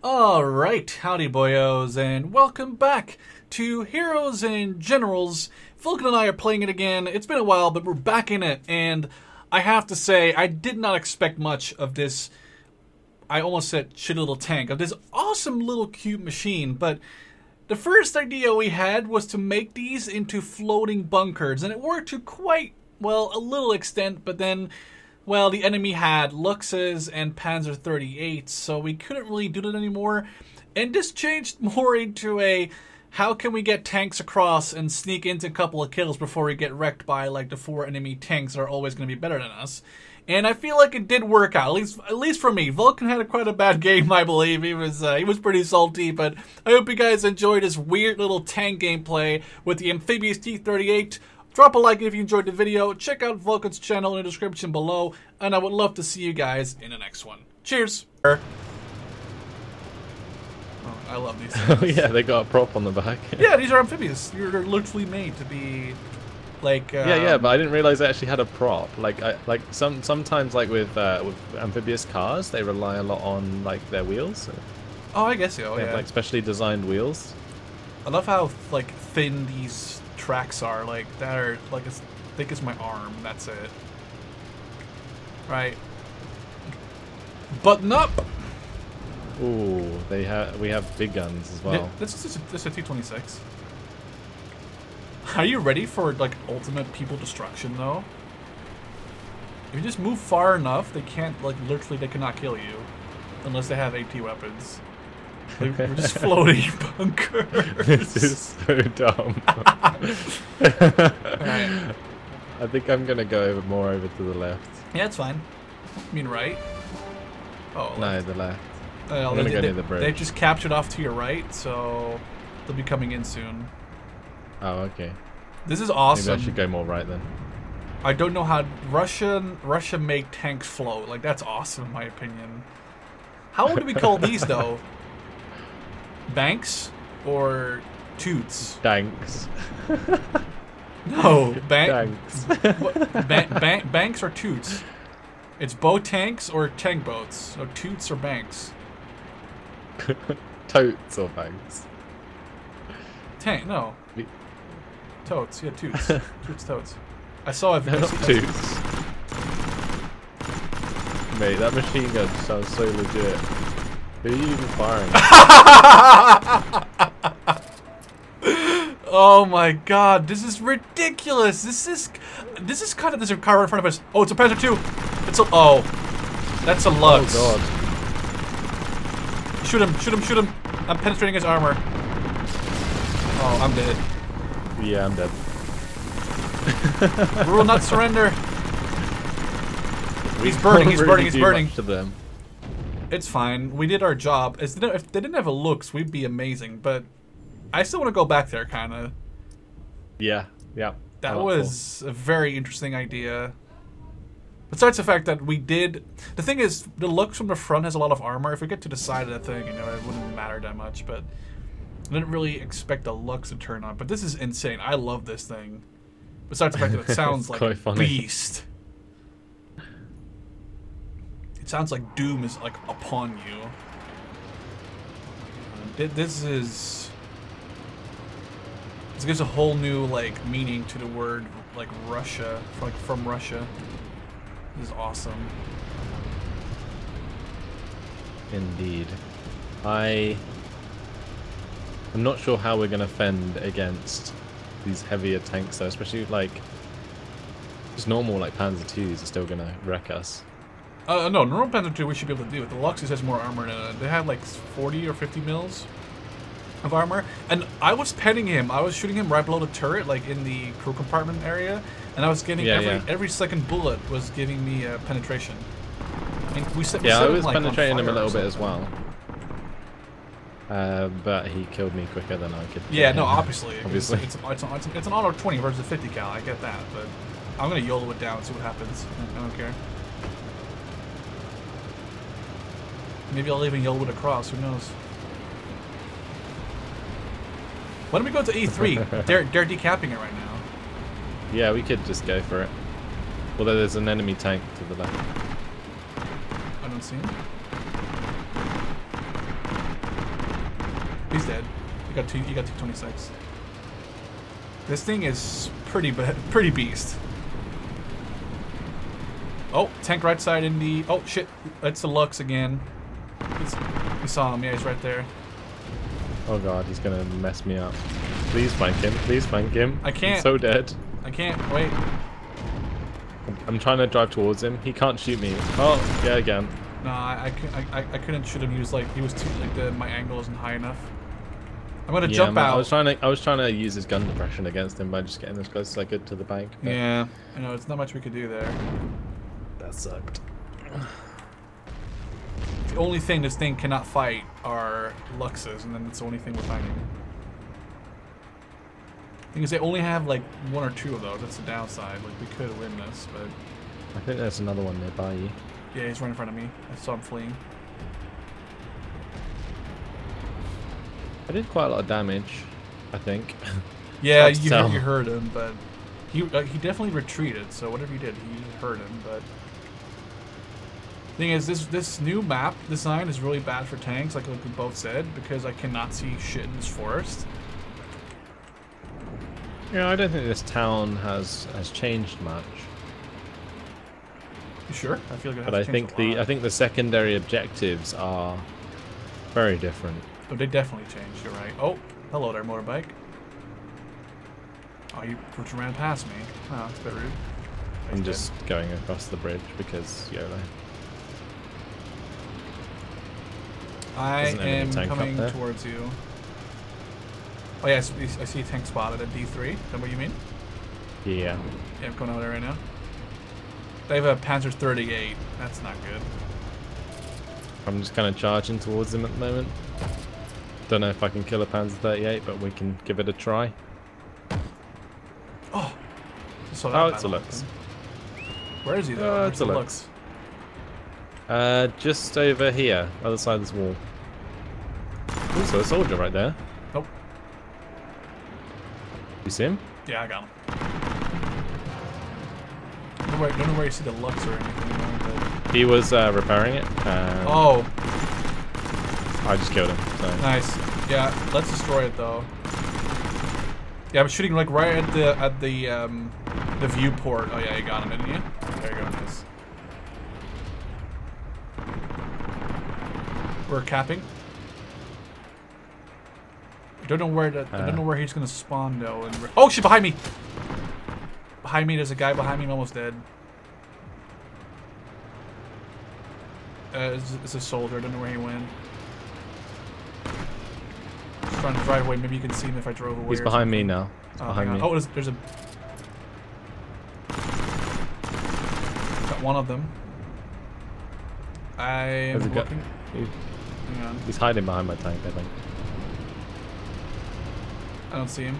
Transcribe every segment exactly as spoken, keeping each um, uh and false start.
Alright, howdy boyos, and welcome back to Heroes and Generals. Vulcan and I are playing it again. It's been a while, but we're back in it, and I have to say, I did not expect much of this, I almost said shitty little tank, of this awesome little cute machine, but the first idea we had was to make these into floating bunkers, and it worked to quite, well, a little extent, but then, well, the enemy had Luxes and Panzer thirty-eights, so we couldn't really do that anymore, and this changed more into a, how can we get tanks across and sneak into a couple of kills before we get wrecked by, like, the four enemy tanks that are always going to be better than us. And I feel like it did work out, at least at least for me. Vulcan had a quite a bad game, I believe. He was uh, he was pretty salty, but I hope you guys enjoyed this weird little tank gameplay with the Amphibious T thirty-eight. Drop a like if you enjoyed the video. Check out Vulcan's channel in the description below, and I would love to see you guys in the next one. Cheers! Oh, I love these things. Oh yeah, they got a prop on the back. Yeah, these are amphibious. You're literally made to be... Like, um, yeah, yeah, but I didn't realize they actually had a prop. Like, I, like some sometimes, like with uh, with amphibious cars, they rely a lot on like their wheels. So oh, I guess so. they Yeah, have, like specially designed wheels. I love how like thin these tracks are. Like that are like as thick as my arm. That's it. Right. Button up. Ooh, they have we have big guns as well. Yeah, this is this is a T twenty-six. Are you ready for, like, ultimate people destruction, though? If you just move far enough, they can't, like, literally, they cannot kill you. Unless they have AT weapons. Like, we're just floating bunkers. This is so dumb. Right. I think I'm gonna go over more over to the left. Yeah, it's fine. You mean right? Oh, No, left. the left. Uh, I'm they, gonna go they, near the bridge. They've just captured off to your right, so they'll be coming in soon. Oh, okay. This is awesome. Maybe I should go more right then. I don't know how Russian Russia make tanks float. Like, that's awesome in my opinion. How would we call these though? Banks or toots? Tanks. No, bank. Tanks. ba ba banks or toots? It's boat tanks or tank boats. So toots or banks? Totes or banks? Tank? No. We Totes. Yeah, toots. Toots, totes. I saw it. No, not toots. Mate, that machine gun sounds so legit. Who are you even firing? Oh my god, this is ridiculous. This is this is kind of there's a car in front of us. Oh, it's a Panzer two. It's a oh. That's a Lux. Oh god. Shoot him, shoot him, shoot him. I'm penetrating his armor. Oh, I'm dead. Yeah, I'm dead. We will not surrender. He's burning, he's Really burning, he's do burning. much to them. It's fine. We did our job. If they didn't have a looks, we'd be amazing. But I still want to go back there, kind of. Yeah, yeah. That Oh, was cool. A very interesting idea. Besides the fact that we did... The thing is, the looks from the front has a lot of armor. If we get to the side of the thing, you know, it wouldn't matter that much. But I didn't really expect the looks to turn on. But this is insane. I love this thing. Besides the fact that it sounds like a funny. beast. It sounds like doom is, like, upon you. This is... This gives a whole new, like, meaning to the word, like, Russia. Like, from Russia. This is awesome. Indeed. I... I'm not sure how we're going to fend against these heavier tanks, though, especially, like... Just normal, like, Panzer twos are still going to wreck us. Uh, no, normal Panzer two we should be able to do it. The Luxus has more armor than it. They have like forty or fifty mils of armor. And I was penning him. I was shooting him right below the turret, like in the crew compartment area. And I was getting yeah, every yeah. every second bullet was giving me uh, penetration. I mean, we set, we yeah, set I him, was like, penetrating him a little or bit as well. Uh, but he killed me quicker than I could. Yeah, no, obviously. Obviously. It's, it's, it's, it's, it's an auto twenty versus a fifty cal. I get that. But I'm going to YOLO it down and see what happens. I don't care. Maybe I'll even YOLO it across. Who knows? Why don't we go to E three? they're, they're decapping it right now. Yeah, we could just go for it. Although there's an enemy tank to the left. I don't see him. He's dead. You got two. You got T twenty-six. This thing is pretty pretty beast. Oh, tank right side in the. Oh shit! That's the Lux again. He's, we saw him. Yeah, he's right there. Oh god, he's gonna mess me up. Please flank him. Please flank him. I can't. I'm so dead. I can't. Wait. I'm, I'm trying to drive towards him. He can't shoot me. Oh, yeah, again. No, I, I, I, I couldn't shoot him. He was like he was too like the my angle isn't high enough. I'm gonna Yeah, jump man, out. I was trying to I was trying to use his gun depression against him by just getting as close as I could to the bank. but Yeah, I know it's not much we could do there. That sucked. The only thing this thing cannot fight are Luxes, and then it's the only thing we're fighting. Thing is, they only have like one or two of those. That's the downside. Like we could win this, but I think there's another one nearby you. yeah, he's right in front of me. I saw him fleeing. I did quite a lot of damage, I think. Yeah, Hard to you tell. heard, you heard him, but he uh, he definitely retreated. So whatever he did, he hurt him. But thing is, this this new map design is really bad for tanks, like like we both said, because I cannot see shit in this forest. Yeah, I don't think this town has has changed much. You sure? I feel like it has But I changed think a the lot. I think the secondary objectives are very different. Oh, they definitely changed. You're right. Oh, hello there, motorbike. Oh, you ran past me. Oh, that's a bit rude. I'm He's just going across the bridge because YOLO. dead. I Isn't there any am tank up coming there? towards you. Oh yeah, I see, I see a tank spotted at D three. Is that what you mean? Yeah. Yeah, I'm going over there right now. They have a Panzer thirty-eight. That's not good. I'm just kind of charging towards them at the moment. Don't know if I can kill a Panzer thirty-eight, but we can give it a try. Oh, I saw that Oh, it's a battle Lux. happen. Where is he though? Uh, Where's it's a the Lux. Uh, just over here, other side of this wall. Also, a soldier right there. Nope. You see him? Yeah, I got him. Don't know where, don't know where you see the Lux or anything. You know, but... He was uh, repairing it. Um, Oh, I just killed him. So. nice. Yeah, let's destroy it though. Yeah, I'm shooting like right at the at the um the viewport. Oh yeah, you got him, didn't you? There you go, nice. We're capping. I don't know where the, I don't know where he's gonna spawn though. And oh shit! Behind me! Behind me, there's a guy behind me. I'm almost dead. Uh, it's, it's a soldier. I don't know where he went. Just trying to drive away. Maybe you can see him if I drove away. He's or behind me something. now. He's Oh, behind hang me. on. Oh, there's, there's a. Got one of them. I am There's a guy- looking. he- Hang on. He's hiding behind my tank, I think. I don't see him.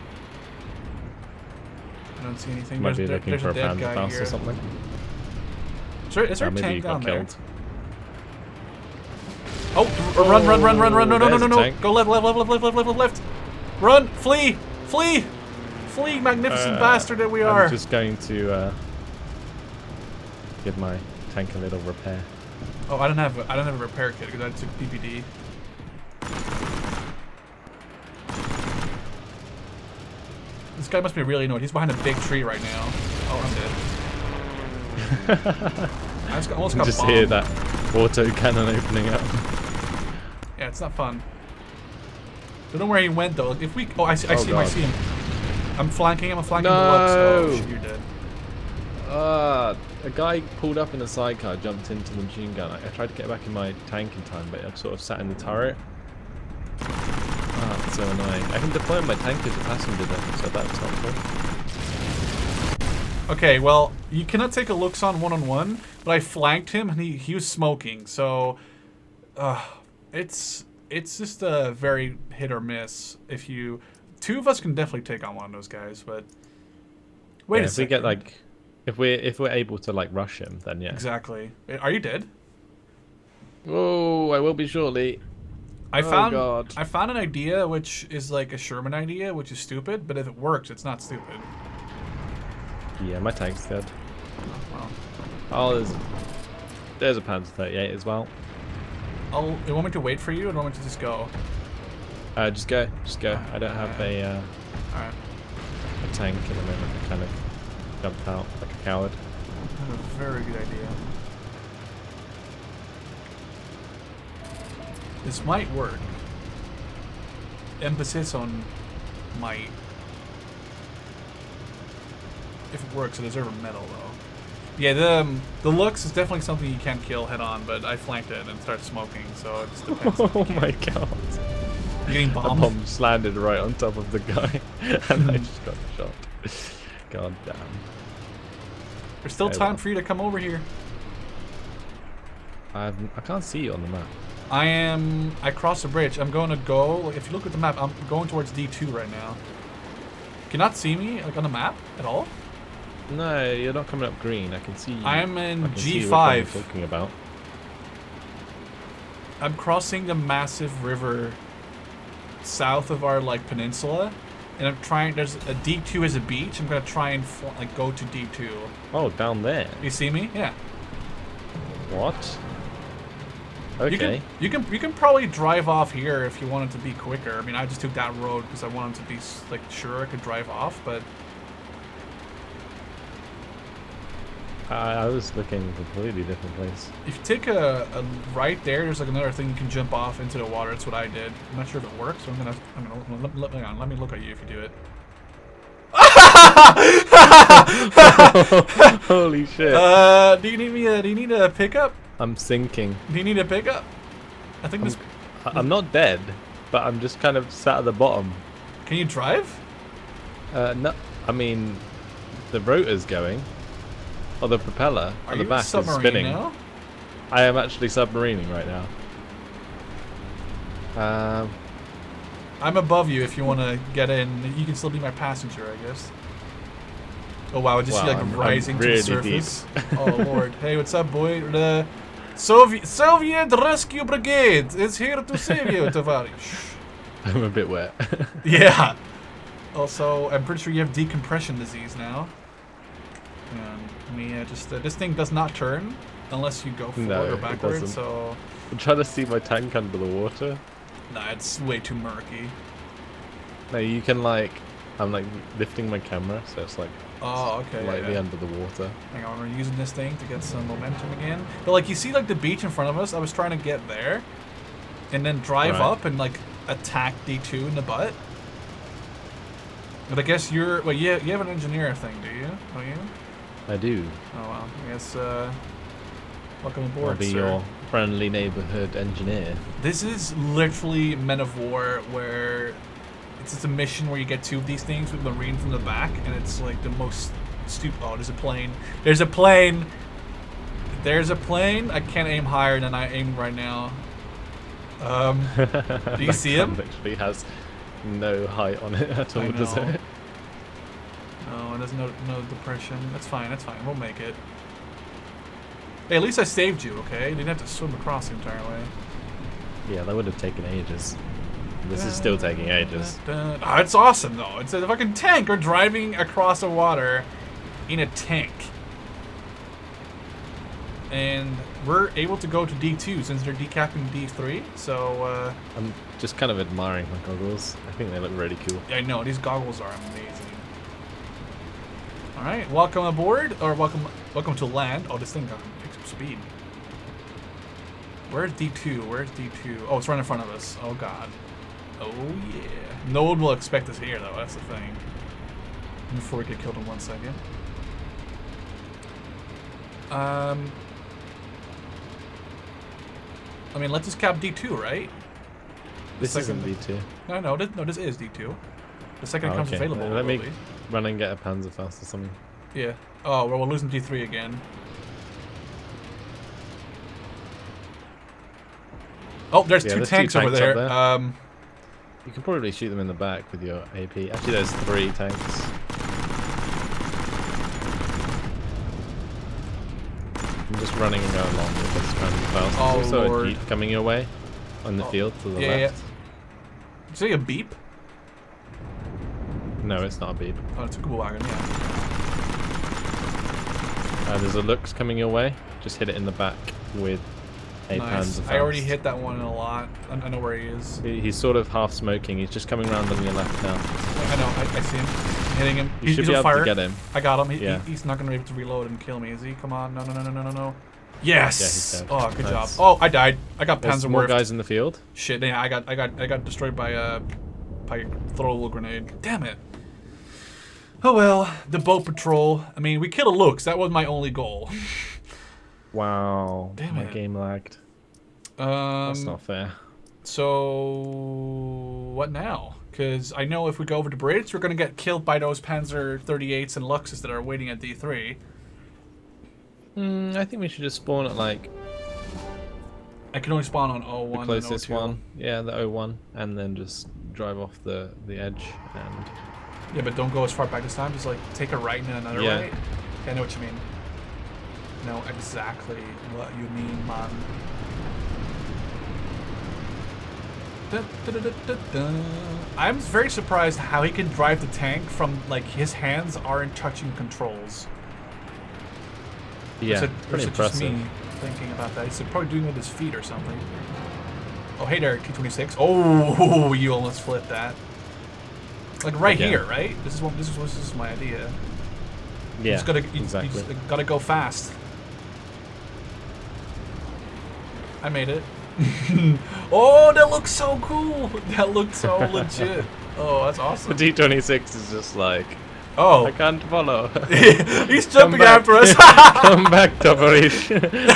I don't see anything. Might There's, be there- looking there's for a a dead Panzer guy Faust here. or something. Is there, is there Or a maybe he tank down got there? killed. Oh, r- run, run, run, run, run! No, no, no, there's no, a no! tank. Go left, left, left, left, left, left, left, left, left! Run! Flee! Flee! Flee, magnificent Uh, bastard that we are! I'm just going to uh, give my tank a little repair. Oh, I don't have a, I don't have a repair kit because I took P P D. This guy must be really annoyed. He's behind a big tree right now. Oh, I'm dead. I just got, almost You got just bombed. hear that auto cannon opening up. Yeah, it's not fun. Don't know where he went though. If we, oh, I see, I Oh, see him. I God. see him. I'm flanking him. I'm flanking No! the Lux. Oh, shit, you're dead. Uh, a guy pulled up in a sidecar, jumped into the machine gun. I, I tried to get back in my tank in time, but I sort of sat in the turret. Ah, that's so annoying. I can deploy my tank as a passenger then, so that's helpful. Okay, well, you cannot take a looks on one on one, but I flanked him and he, he was smoking, so uh, it's it's just a very hit or miss. If you two of us can definitely take on one of those guys, but wait Yeah, a if we second. get like, if we're if we're able to like rush him, then yeah. Exactly. Are you dead? Oh, I will be shortly. I Oh, found God. I found an idea which is like a Sherman idea, which is stupid, but if it works, it's not stupid. Yeah, my tank's dead. Well, Oh, there's there's a Panzer thirty-eight as well. I'll. You want me to wait for you, or do you want me to just go? Uh, just go, just go. I don't have a uh, Alright. a tank at the moment. I kind of jumped out like a coward. That's a very good idea. This might work. Emphasis on might. If it works, I deserve a medal though. Yeah, the um, the looks is definitely something you can't kill head on, but I flanked it and started smoking, so it just depends. Oh my god. You're getting A bombed. bomb just landed right on top of the guy, and I just got shot. God damn. There's still Okay, time well. for you to come over here. I've, I can't see you on the map. I am. I crossed the bridge. I'm going to go. If you look at the map, I'm going towards D two right now. Can you not see me like on the map at all? No, you're not coming up green. I can see you. I am in I can see G which one five. you're talking about. I'm crossing the massive river south of our like peninsula, and I'm trying. There's a D two as a beach. I'm gonna try and fl like go to D two. Oh, down there. You see me? Yeah. What? Okay. You can you can you can probably drive off here if you wanted to be quicker. I mean, I just took that road because I wanted to be like sure I could drive off, but. I, I was looking at a completely different place. If you take a, a right there, there's like another thing you can jump off into the water. That's what I did. I'm not sure if it works, so I'm gonna. I'm gonna let, let, hang on, let me look at you if you do it. Holy shit! Uh, do you need me? A, do you need a pickup? I'm sinking. Do you need a pickup? I think I'm, this. I'm not dead, but I'm just kind of sat at the bottom. Can you drive? Uh, no, I mean, the rotor's going. Or the propeller Are on the you back a is submarine spinning. now? I am actually submarining right now. Um, I'm above you if you want to get in. You can still be my passenger, I guess. Oh wow, I just see Wow, like I'm- rising I'm to the really surface. Oh lord. Hey, what's up, boy? The Soviet Soviet Rescue Brigade is here to save you, Tavarish. I'm a bit wet. Yeah. Also, I'm pretty sure you have decompression disease now. And me, uh, just uh, this thing does not turn unless you go forward No, or it backwards. doesn't. So, I'm trying to see my tank under the water. nah, it's way too murky. No, you can like, I'm like lifting my camera, so it's like Oh, okay. slightly yeah. under the water. Hang on, we're using this thing to get some momentum again. But like, you see, like the beach in front of us. I was trying to get there, and then drive Right. up and like attack D two in the butt. But I guess you're. Well, you you have an engineer thing, do you? Oh, you? I do. Oh well. I guess. Uh, welcome aboard, I'll be sir. your friendly neighborhood engineer. This is literally Men of War, where it's just a mission where you get two of these things with Marine from the back, and it's like the most stupid. Oh, there's a plane. There's a plane. There's a plane. I can't aim higher than I aim right now. Um, do you see him? Literally has no height on it at all, I does know. it? No, there's no no depression. That's fine. That's fine. We'll make it. Hey, at least I saved you. Okay, you didn't have to swim across the entire way. Yeah, that would have taken ages. This is still taking ages. Oh, it's awesome though. It's a fucking tank. We're driving across the water in a tank, and we're able to go to D two since they're decapping D three. So uh, I'm just kind of admiring my goggles. I think they look really cool. I know these goggles are amazing. All right, welcome aboard, or welcome welcome to land. Oh, this thing got picks up speed. Where's D two? Where's D two? Oh, it's right in front of us. Oh god. Oh yeah. No one will expect us here though. That's the thing. Before we get killed in one second. Um. I mean, let's just cap D two, right? The This second- isn't D two. No, no, this, no. This is D two. The second it Oh, comes okay. available. Let me probably. run and get a Panzerfaust or something. Yeah. Oh, well, we're losing D three again. Oh, there's Yeah, two there's two tanks over tanks there. up there. Um, You can probably shoot them in the back with your A P. Actually, there's three tanks. I'm just running and going along with this Panzerfaust. Oh, There's also Lord. a Jeep coming your way on the Oh, field to the yeah, left. yeah. Did you say a beep? No, it's not a beep. Oh, it's a Google wagon, yeah. Uh, there's a Lux coming your way. Just hit it in the back with A Nice. Panzerfaust. I already hit that one a lot. I, I know where he is. He, he's sort of half smoking. He's just coming around on your left now. I know. I, I see him. I'm hitting him. You he's should he's be on able fire. to get him. I got him. He, Yeah. he, he's not going to be able to reload and kill me, is he? Come on. No, no, no, no, no, no, no. Yes. Yeah, he's dead. Oh, good Nice. job. Oh, I died. I got There's Panzer more Werft. guys in the field. Shit. Yeah, I got, I got, I got destroyed by a, by a throwable grenade. Damn it. Oh well. The boat patrol. I mean, we killed a Lux. That was my only goal. Wow. Damn my it. game lagged. Um. That's not fair. So what now? Because I know if we go over the bridge, we're gonna get killed by those Panzer thirty-eights and Luxes that are waiting at D three. Mm, I think we should just spawn at like I can only spawn on O the one. closest and O two. one. Yeah, the O one, and then just drive off the the edge and. Yeah, but don't go as far back this time. Just like take a right and then another Yeah. right. Yeah, I know what you mean. I know exactly what you mean, man. Da, da, da, da, da. I'm very surprised how he can drive the tank from like his hands aren't touching controls. Yeah, Or is it, or pretty is it just impressive. me thinking about that? He's probably doing it with his feet or something. Oh, hey there, T twenty-six. Oh, you almost flipped that. Like right Again. here, right? This is what this is. This is my idea. You Yeah, just gotta, you, exactly. you just gotta go fast. I made it. Oh, that looks so cool. That looked so legit. Oh, that's The awesome. T twenty-six is just like, Oh, I can't follow. he's jumping back. after us. Come back, Toporish.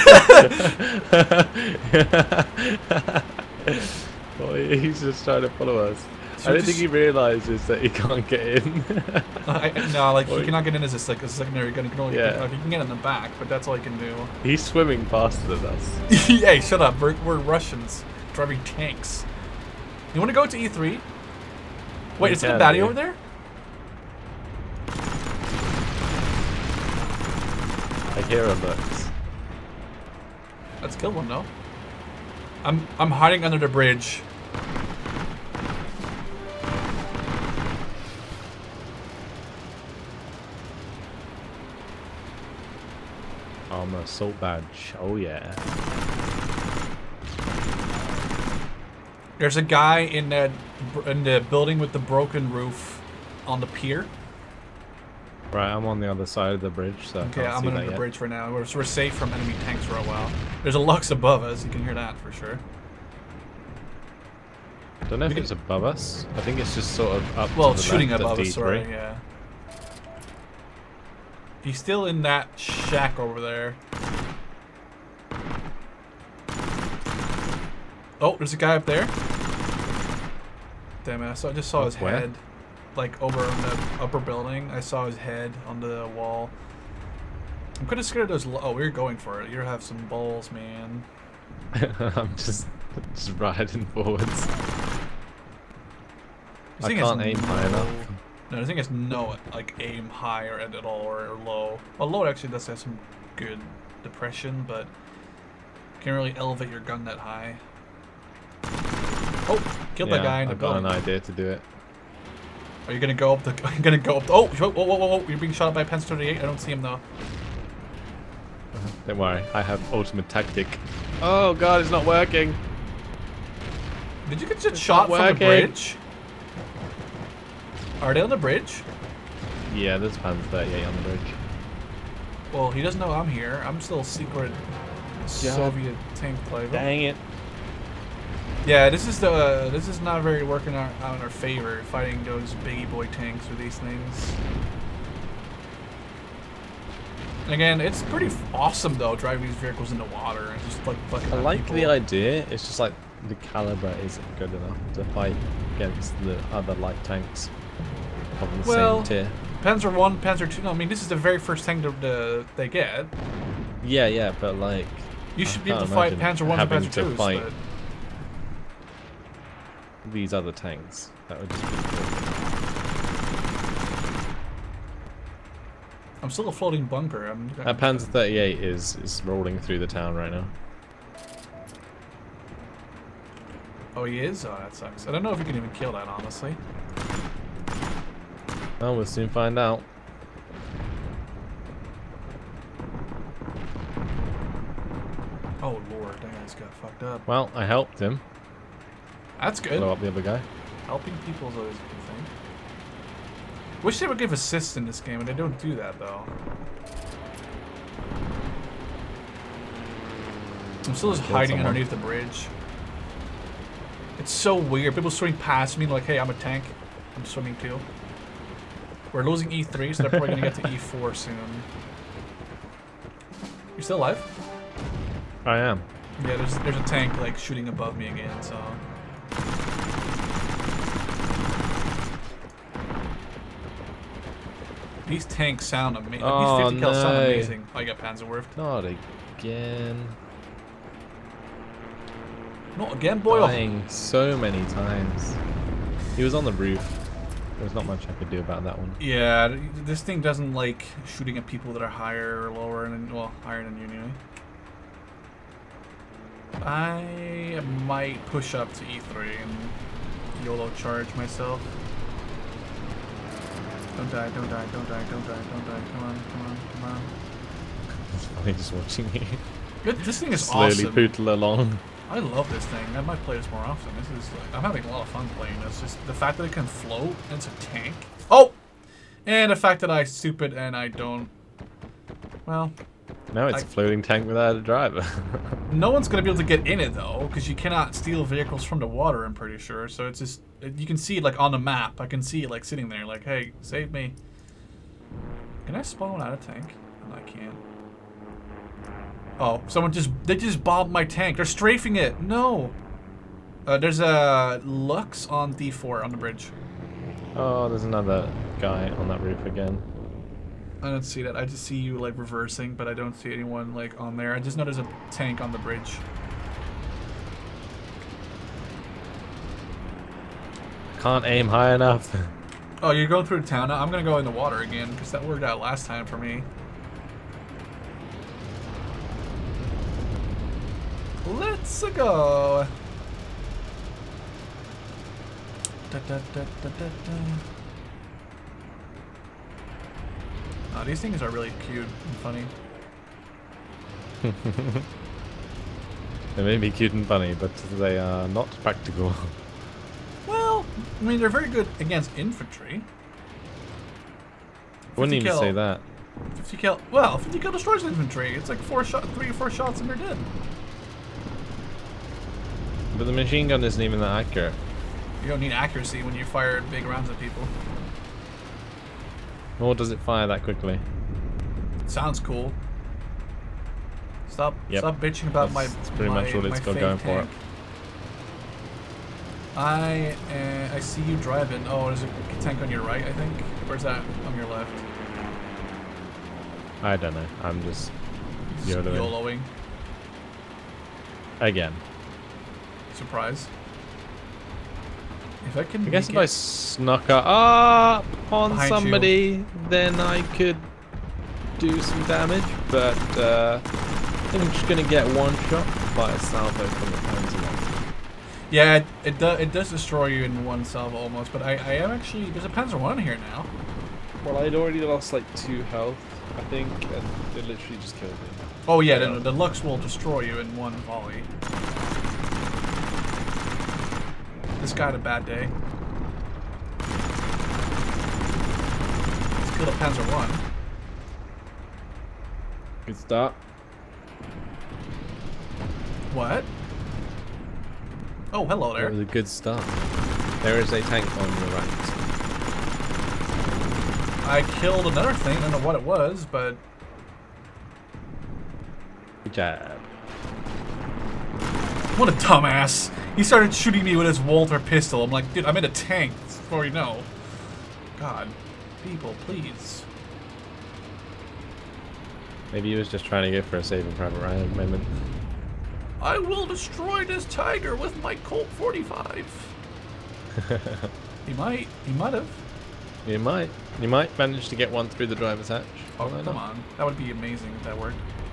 Oh, he's just trying to follow us. Should I we don't think just- he realizes that he can't get in. I, no, like he Or- cannot get in as a, like, a secondary gun. He can only Yeah. like, he can get in the back, but that's all he can do. He's swimming faster than us. Hey, shut up. We're, we're Russians driving tanks. You want to go to E three? Wait, We is it a can, baddie dude. over there? I hear a Lux. Let's kill one, though. I'm I'm hiding under the bridge. Armor assault badge. Oh yeah. There's a guy in that in the building with the broken roof on the pier. Right, I'm on the other side of the bridge, so I Okay, can't I'm see under that the yet. bridge for now. We're, so we're safe from enemy tanks for a while. There's a Lux above us. You can hear that for sure. Don't know if We can- it's above us. I think it's just sort of up Well, to the shooting left above at us, D three. sorry, yeah. He's still in that shack over there. Oh, there's a guy up there. Damn it, I saw, I just saw Up his where? head. Like over in the upper building. I saw his head on the wall. I'm kind of scared of those. Lo oh, we're going for it. You have some balls, man. I'm just just riding forwards. This I thing has can't aim high no- enough. No, the thing is no like aim high or at all or, or low. Well, low actually does have some good depression, but can't really elevate your gun that high. Oh, killed Yeah, that guy in the I've got building. an idea to do it. Are you gonna go up the? I'm gonna go up. The, oh, whoa, whoa, whoa, whoa! You're being shot at by a Panzer thirty-eight. I don't see him though. Don't worry, I have ultimate tactic. Oh god, it's not working. Did you get just It's shot not from the working. bridge? Are they on the bridge? Yeah, there's Panzer thirty-eight on the bridge. Well, he doesn't know I'm here. I'm still secret Soviet tank player. Dang it. Yeah, this is the uh, this is not very working out, out in our favor, fighting those biggie boy tanks with these things. And again, it's pretty f awesome though, driving these vehicles in the water and just like fucking. I up like people. the idea, it's just like the caliber isn't good enough to fight against the other light tanks of the Well, same tier. Panzer one, Panzer two. No, I mean this is the very first tank that the, they get. Yeah, yeah, but like You I should be able to can't fight imagine Panzer ones and having Panzer to twos. fight But these other tanks. That would just be cool. I'm still a floating bunker. I'm. That Panzer thirty-eight is is rolling through the town right now. Oh, he is. Oh, that sucks. I don't know if you can even kill that, honestly. Oh, we'll soon find out. Oh, Oh lord, that guy's got fucked up. Well, I helped him. That's good. Blow up the other guy. Helping people is always a good thing. Wish they would give assists in this game, and they don't do that though. I'm still just hiding someone. underneath the bridge. It's so weird. People swimming past me like, hey, I'm a tank. I'm swimming too. We're losing E three, so they're probably gonna get to E four soon. You still alive? I am. Yeah, there's there's a tank like shooting above me again, so. These tanks sound amazing. Like, Oh, these fifty cal sound no. amazing. Oh, you got Panzerwerft. Not again. Not again, boy. Dying so many times. He was on the roof. There's not much I could do about that one. Yeah, this thing doesn't like shooting at people that are higher or lower, and well, higher than you anyway. I might push up to E three and YOLO charge myself. Don't die, don't die, don't die, don't die, don't die. Come on, come on, come on. It's funny just watching you. Good, this thing is slowly awesome. pootle along. I love this thing. I might play this more often. This is like, I'm having a lot of fun playing this. Just the fact that it can float and it's a tank. Oh! And the fact that I stupid and I don't. Well. No, it's I, a floating tank without a driver. No one's going to be able to get in it though, because you cannot steal vehicles from the water, I'm pretty sure. So it's just. You can see it like on the map. I can see it like sitting there like, hey, save me. Can I spawn out a tank? No, I can't. Oh, someone just, they just bombed my tank. They're strafing it. No. Uh, there's a Lux on D four on the bridge. Oh, there's another guy on that roof again. I don't see that. I just see you like reversing, but I don't see anyone like on there. I just know there's a tank on the bridge. Can't aim high enough. Oh, you're going through the town now? I'm gonna go in the water again, because that worked out last time for me. Let's go. Da, da, da, da, da, da. Oh, these things are really cute and funny. They may be cute and funny, but they are not practical. Well, I mean, they're very good against infantry. Wouldn't even kill. say that. fifty kill. Well, fifty kill destroys infantry. It's like four shot, three or four shots and they're dead. But the machine gun isn't even that accurate. You don't need accuracy when you fire big rounds at people. Nor does it fire that quickly. Sounds cool. Stop, Yep. stop bitching about That's, my. that's pretty my, much what it's my got fake going for it. tank. I uh, I see you driving. Oh, there's a tank on your right, I think. Where's that? On your left. I don't know. I'm just Just YOLOing. YOLOing. Again. Surprise. If I can. I guess if make I it- snuck up on Behind somebody, then I could do some damage. But uh, I think I'm just gonna get one shot by a salvo from the Panzer. Yeah, it, it does. It does destroy you in one salvo almost. But I, I am actually. There's a Panzer one here now. Well, I'd already lost like two health, I think, and it literally just killed me. Oh yeah, the, the Lux will destroy you in one volley. This guy had a bad day. Let's kill the Panzer one. Good start. What? Oh, hello That there. was a good start. There is a tank on the right. I killed another thing. I don't know what it was, but Good job. what a dumbass. He started shooting me with his Walter pistol. I'm like, dude, I'm in a tank. That's before you know. God. People, please. Maybe he was just trying to go for a Saving Private Ryan moment. I will destroy this tiger with my Colt forty-five. He might. He might have. You might. You might manage to get one through the driver's hatch. Oh, Why come not? on. That would be amazing if that worked.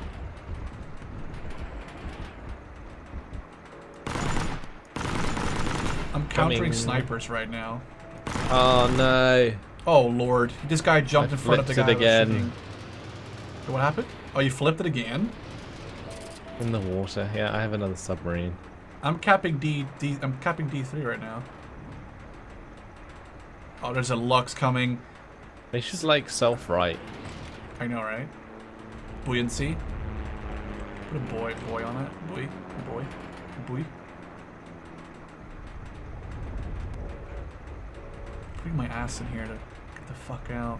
I'm countering Coming. snipers right now. Oh no. Oh, Lord. This guy jumped I in front of the guy flipped it I was again. shooting. What happened? Oh, you flipped it again? In the water. Yeah, I have another submarine. I'm capping D. D. I'm capping D three right now. Oh, there's a Lux coming. They should like self-right. I know, right? Buoyancy. Put a boy, boy on it. Boy, boy, boy. Putting my ass in here to get the fuck out.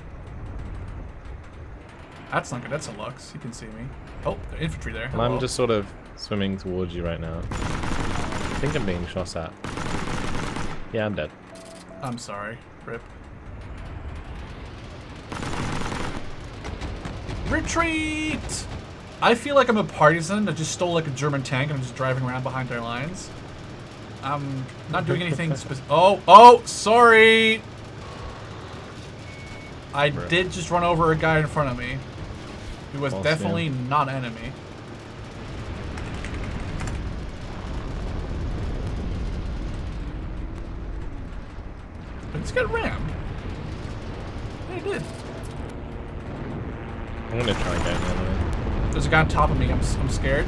That's not good. That's a Lux. You can see me. Oh, the infantry there. And I'm just sort of swimming towards you right now. I think I'm being shot at. Yeah, I'm dead. I'm sorry. Rip. Retreat! I feel like I'm a partisan that just stole like a German tank and I'm just driving around behind their lines. I'm not doing anything specific. Oh, oh, sorry! I Rip. did just run over a guy in front of me. Who was False, definitely man. not an enemy. But it's got rammed. Yeah, it did. I'm gonna try and get the other way. There's a guy on top of me. I'm, I'm scared.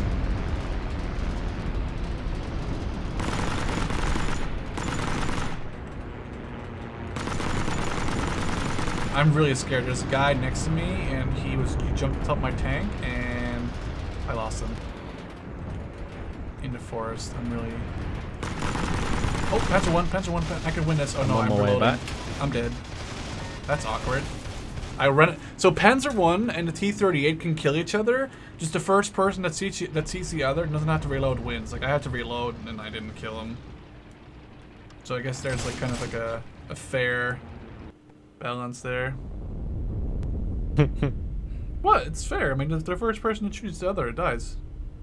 I'm really scared. There's a guy next to me, and he was he jumped on top of my tank, and I lost him in the forest. I'm really. Oh, Panzer one, Panzer one. I can win this. Oh no, I'm I'm on my way reloading. back. I'm dead. That's awkward. I run it. So Panzer one and the T thirty-eight can kill each other. Just the first person that sees that sees the other doesn't have to reload wins. Like I had to reload and I didn't kill him. So I guess there's like kind of like a a fair balance there. What? It's fair. I mean, if the first person to choose the other, it dies.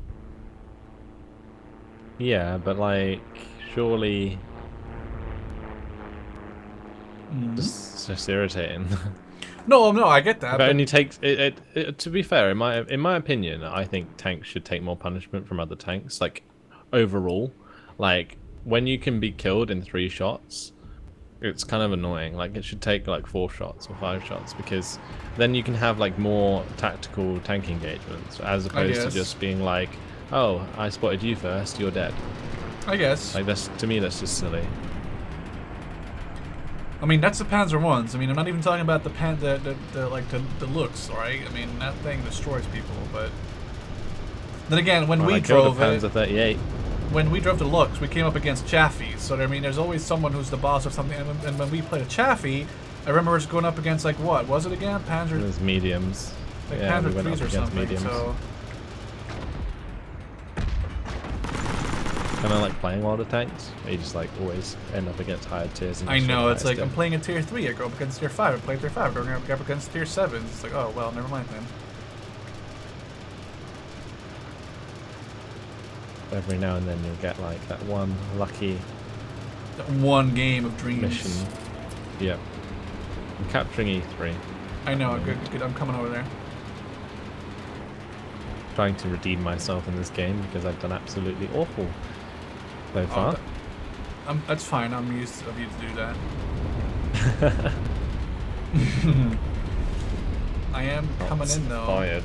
Yeah, but like, surely, Mm. just, it's just irritating. No, no, I get that. But But it only takes it, it, it. To be fair, in my in my opinion, I think tanks should take more punishment from other tanks. Like overall, like when you can be killed in three shots, it's kind of annoying. Like it should take like four shots or five shots because then you can have like more tactical tank engagements as opposed to guess. just being like, oh, I spotted you first, you're dead. I guess. Like that's to me that's just silly. I mean, that's the Panzer ones. I mean, I'm not even talking about the pan, the, the, the like the, the looks, right? I mean, that thing destroys people. But then again, when Well, we I killed drove a it, Panzer thirty-eight. when we drove the looks, we came up against Chaffees. So I mean, there's always someone who's the boss of something. And when, and when we played a Chaffee, I remember us going up against like what was it again? Panzer. There's mediums. Like Yeah, Panzer we went up threes or against something. mediums. So Kind of like playing a lot of tanks. You just like always end up against higher tiers. And I just know the it's like highest I'm tier. playing a tier three. I go up against tier five. I play tier five. I go up against tier sevens. It's like, oh well, never mind then. Every now and then you'll get like that one lucky That one game of dreams. mission. Yep. I'm capturing E three. I know. Good, good. I'm coming over there. Trying to redeem myself in this game because I've done absolutely awful so far. th- I'm, that's fine. I'm used to, I'm used to do that. I am coming in though. Fired.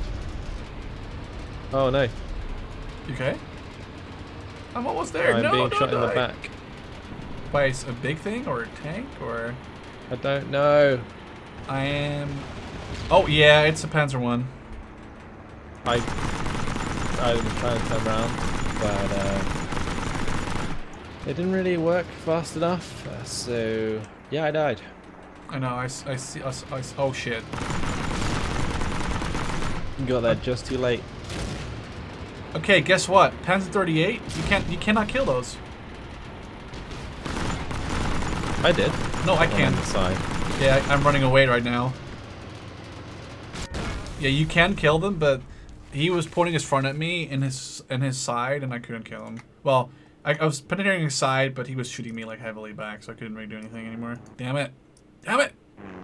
Oh no! You okay? I'm almost there. I'm no, being don't shot in the die. back. By s- a big thing or a tank or? I don't know. I am. Oh yeah, it's a Panzer one. I I'm trying to turn around, but uh, it didn't really work fast enough. Uh, so yeah, I died. I know. I, s- I see. I, s- I s- oh shit. Got there just too late. Okay, guess what? Panzer thirty-eight. You can't. You cannot kill those. I did. No, I One on can't. the side. Yeah, I'm running away right now. Yeah, you can kill them, but he was pointing his front at me in his in his side, and I couldn't kill him. Well, I, I was penetrating his side, but he was shooting me like heavily back, so I couldn't really do anything anymore. Damn it! Damn it!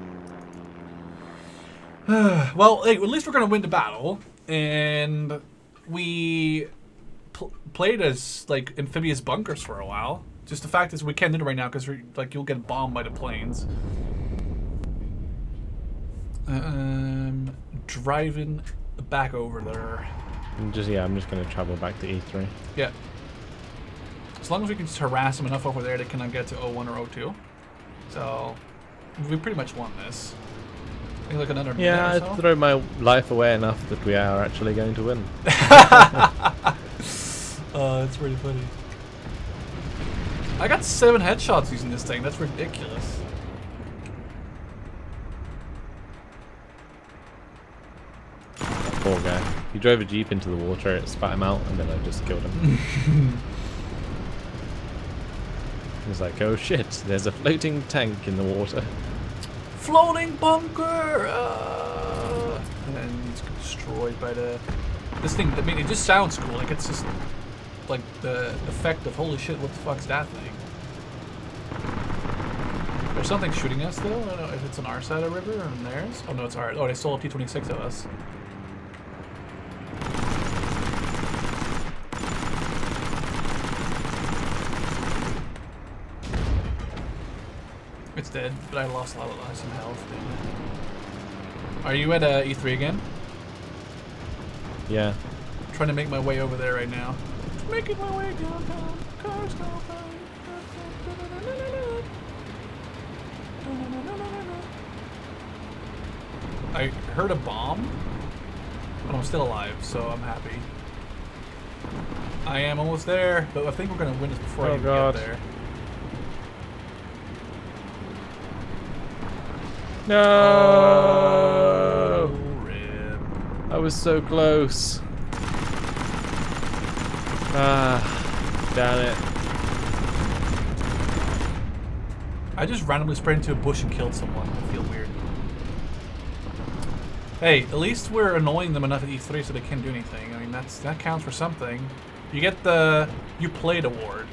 Well, hey, at least we're gonna win the battle, and we pl played as like amphibious bunkers for a while. Just the fact is, we can't do it right now because like you'll get bombed by the planes. Um, driving back over there. I'm just yeah, I'm just gonna travel back to E three. Yeah. As long as we can just harass them enough over there, they cannot get to oh one or oh two. So we pretty much won this. Maybe like another Yeah, minute or I so? throw my life away enough that we are actually going to win. Oh, that's pretty funny. I got seven headshots using this thing. That's ridiculous. Poor guy. He drove a jeep into the water, it spat him out, and then I just killed him. He was like, oh shit, there's a floating tank in the water. Floating bunker! Uh, and then he's destroyed by the... This thing, I mean, it just sounds cool. Like, it's just... Like, the effect of, holy shit, what the fuck's that thing? There's something shooting us, though. I don't know if it's on our side of the river or on theirs. Oh, no, it's ours. Oh, they stole a T twenty-six of us. It's dead, but I lost a lot of lost some health. Are you at uh, E three again? Yeah. I'm trying to make my way over there right now. Making my way downtown. Cars go by. I heard a bomb, but I'm still alive, so I'm happy. I am almost there, but I think we're gonna win this before Oh, I even God. get there. No! Oh, rip. I was so close. Ah, damn it. I just randomly sprayed into a bush and killed someone. I feel weird. Hey, at least we're annoying them enough at E three so they can't do anything. I mean, that's that counts for something. You get the You Played award.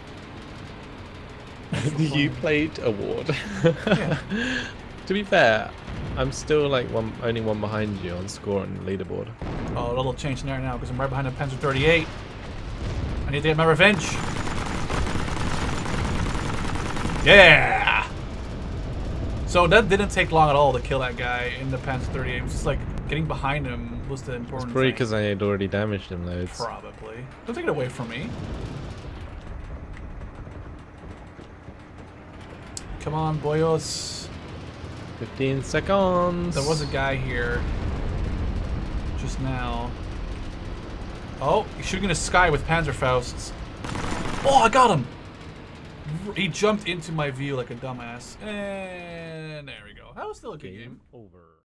The You Played award. Yeah. To be fair, I'm still like one, only one behind you on score and leaderboard. Oh, it'll change there now because I'm right behind the Panzer thirty-eight. I need to get my revenge. Yeah! So that didn't take long at all to kill that guy in the Panzer thirty-eight. It was just like getting behind him was the It's important probably thing. because I had already damaged him loads. Probably. Don't take it away from me. Come on, boyos. fifteen seconds. There was a guy here just now. Oh, he's shooting in the sky with Panzerfausts. Oh, I got him! He jumped into my view like a dumbass. And there we go. That was still a good game. Over.